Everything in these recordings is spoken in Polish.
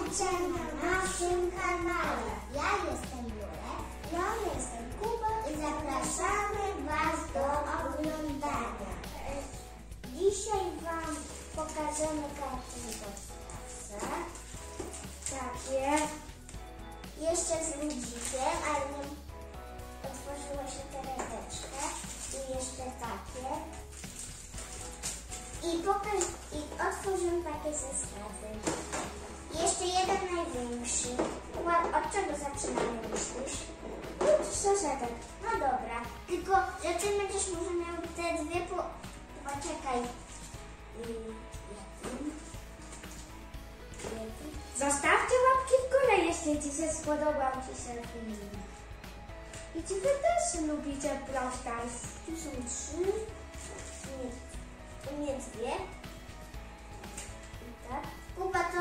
Witajcie na naszym kanale. Ja jestem Jurek. Ja jestem Kuba. I zapraszamy Was do oglądania. Dzisiaj Wam pokażemy kartki podstawce. Takie. Jeszcze z ludzikiem, ale nie otworzyła się torebeczka. I jeszcze takie. I otworzymy takie zestawy. Jeszcze jeden największy. Od czego zaczynamy, myślisz? Od saszetek. No dobra. Tylko, że ty będziesz może miał te dwie Poczekaj. Zostawcie łapki w górę, jeśli Ci się spodobał film. I czy Wy też lubicie Brawl Stars? Tu są 3. U mnie 2. I tak. Kuba to...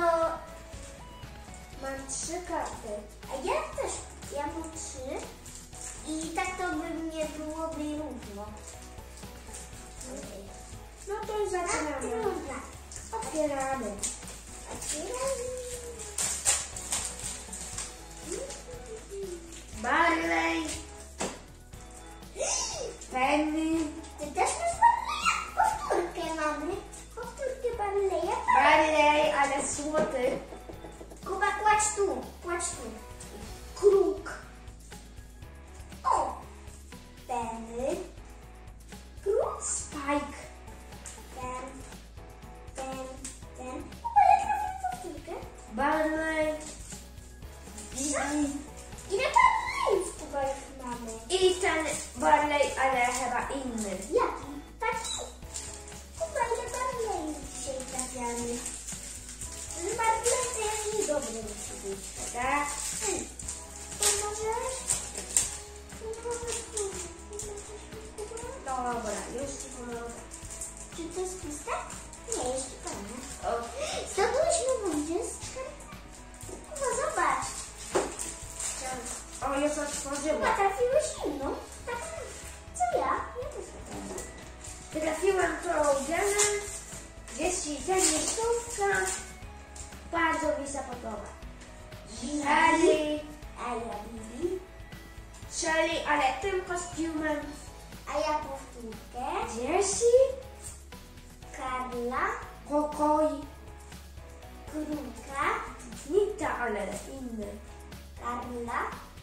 Mam 3 karty. A ja też. Ja mam 3. I tak to by nie byłoby równo. No to już zaczynamy. Otwieramy. Barley. Penny. Ty też masz Barleya? Powtórkę mamy. Powtórkę Barleya. Barley, ale złoty. Kuba, kładź tu. Kładź tu. Kruk. O! Penny. Kruk. Spike. Ten. Kuba, ja trafię powtórkę. Barley. Ile Barleyów, Kuba, już mamy? I ten Barley, ale chyba inny. Jaki? Taki? Kuba, ile Barleyów dzisiaj trafiamy? Barley to jest niedobry musi być. Tak? Pomożesz? Dobra, już Ci pomogę. Czy to jest puste? Nie, jeszcze pełne. O. Zdobyliśmy wądzieczkę. Kuba, zobacz. O, już otworzyła. Kuba, trafiłeś inną. Tak, co ja? Ja też trafiłam. Trafiłem tą genę. Jeśli miejscówka, bardzo mi się podoba. Shelly. A ja Bibi. Shelly, ale tym kostiumem. A ja powtórkę. Jessie. Karla. Pokoj. Królka. Nita, ale inny. Karla.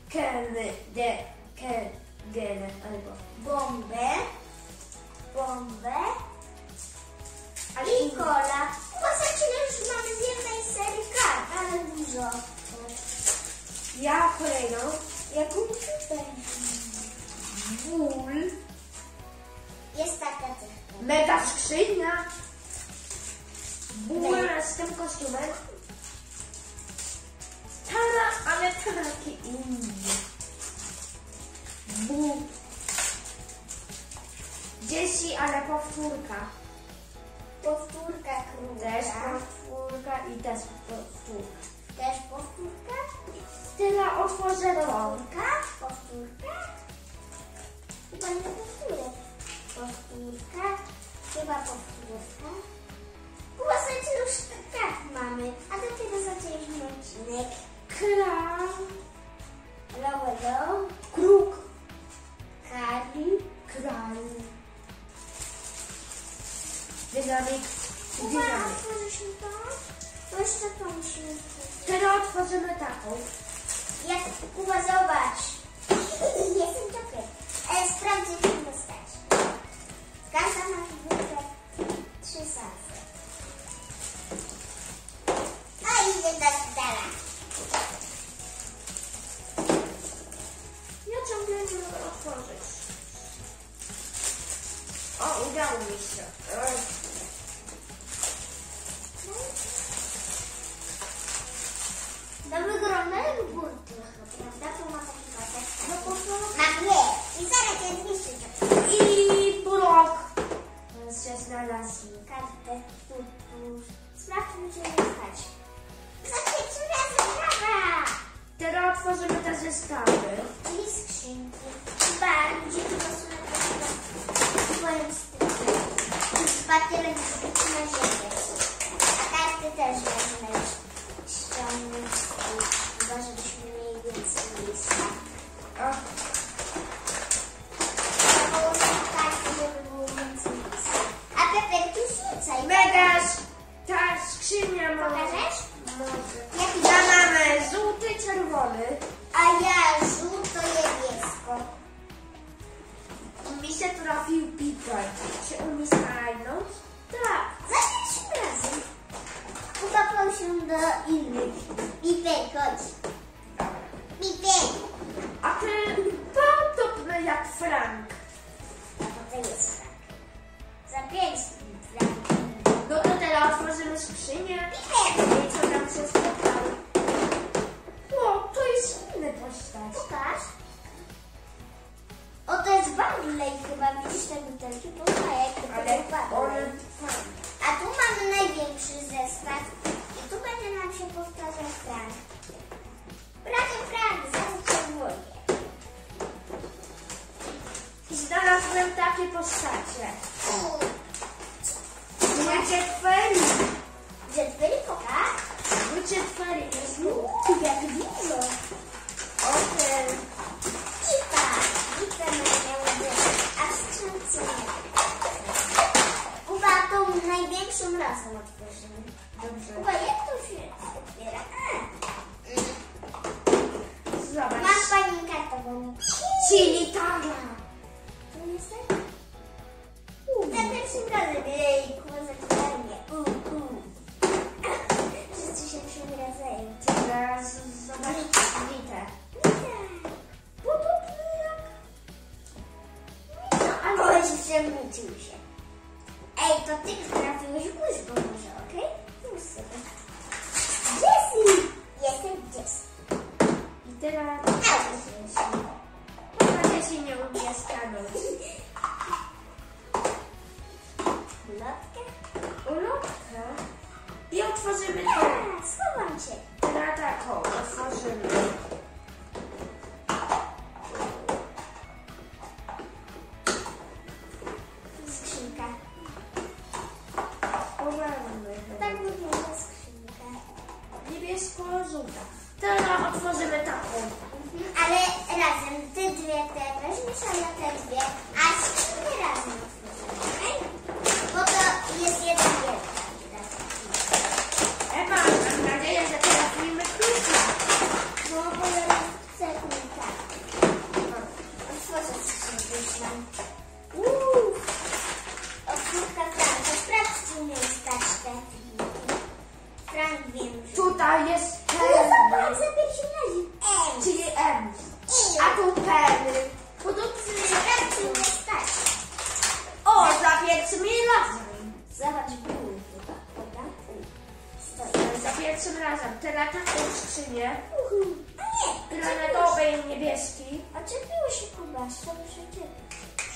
Genę albo. Bombę. Ale I kola. Zobaczcie, już mamy z jednej serii kart, ale dużo. Ja kolejną. Jaką tutaj? Ból. Jest taka cechka. Mega skrzynia. Ból z tym kostiumem. Tara, ale taki inny. Ból. Jessie, ale powtórka. Powtórka królka. Też powtórka i też powtórka. Też powtórka. Tyle otworzę to. Powtórka. Chyba nie powtórek. Powtórka. Chyba powtórka. Chyba słuchajcie, już tak mamy. A dopiero zaczęliśmy odcinek. Kral. Low. Kruk. Kali. Kral. Dynamik. Chyba otworzyliśmy to. To jeszcze to musimy otworzyć. Teraz otworzymy taką. Jak Kuba, zobacz. Jestem dobry. Sprawdź, jak to dostać. Każda ma tylko 3 salsy. A idę do dala. Ja ciągle nie mogę otworzyć. O, udało mi się. Do wygronego burty, prawda? To ma taki pasek. No po prostu. Ma dwie. I zaraz je zniszczyć. I blok. Teraz się znalazł. Kartę. Tu. Sprawdźmy, czy nie stać. Za 3 razy prawa. Teraz otworzymy te zestawy. I skrzynki. Chyba ludzie to pasują do swoim stylu. Papierek na ziemię. A karty też weźmę. Ściągnę. należą do innych. Pipek, chodź. Pipek. A ten podobny jak Frank. A to jest Frank. Za 5 Frank. No to teraz otworzymy skrzynię. Pipek. I co tam się spotkało? O, to jest inny postać. Pokaż. O, to jest Barley chyba. Widzisz te butelki? Poznaję, Ale Barley. on... A tu mamy największy zestaw. I tu będzie nam się powtarzał Frank. Bracie Frank, zaraz cię włożę. I znalazłem takie postacie. Jet Fairy. Jet Fairy, pokaż. Jet Fairy jest tu. Jak dużo. O ten. Ipa. Ipa miało być. A w skrzynce nie. Kuba, tą największą razem otworzymy. Dobrze. Kuba, jak to się otwiera? Zobacz. Mam panią kartową. Chili Tara. To jest tak? Za pierwszym razem. Jejku, zaczynają mnie. Wszyscy się przymrazają. Teraz zobacz Litę. Podobny jak... No, ale przemycił się. Ej, to ty trafiłeś łyżką może, okej? Już sobie. Jessie! Jestem Jessie. I teraz... Na się nie umie stanąć. Lotkę? Ulotkę. I otworzymy to. Schowam cię. Na taką otworzymy. Skrzynka. Poważmy. Tak wygląda skrzynka. Niebiesko-żółta. Teraz otworzymy taką. Ale razem. Ty dwie te weźmiesz, a ja te dwie. A skrzynkę razem otworzymy, okej? Bo to jest jeden. Ewa, mam nadzieję, że trafimy klucza. No, bo ja chcę tak. Otworzę skrzynkę już mam. Otwórka Franka. Sprawdź, czy umiem stać te figurki. Frank wiem, że... Tutaj jest Ale zobacz, Penny, za pierwszym razem. czyli M. A tu Penny. Podobny Sprawdź, czy umiem stać. O, za pierwszym razem. Zobacz, były chyba, dobra? Stoi. Za pierwszym razem. Teraz taką skrzynię. A nie, Granatowy i niebieski. Oczepiło się Kuba, sobie przeczepić.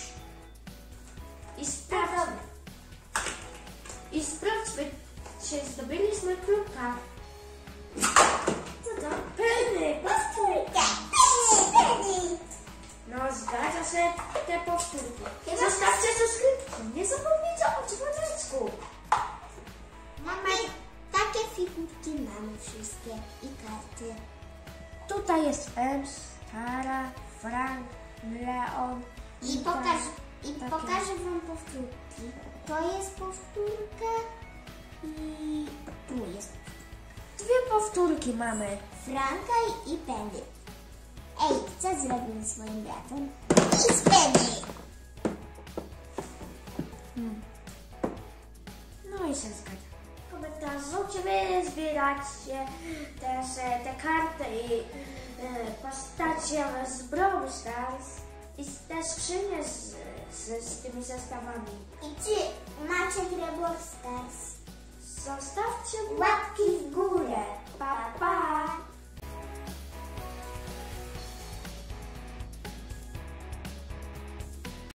I sprawdźmy, czy zdobyliśmy klucza. Co to? Penny. Powtórka. Penny. No, zgadza się te powtórki. Chyba Zostawcie subskrypcję. Nie zapomnijcie o dzwoneczku. Mamy takie figurki, mamy wszystkie i karty. Tutaj jest M, Tara, Frank, Leon. I pokażę wam powtórki. To jest powtórka i tu jest Dwie powtórki mamy. Franka i Penny. Ej, co zrobimy z moim bratem? I z Penny. No i się zgadza. Komentarzu będziemy zbierać też te karty i postacie z Brawl Stars i te skrzynie z tymi zestawami. I czy macie grę Brawl Stars? Zostawcie Łapki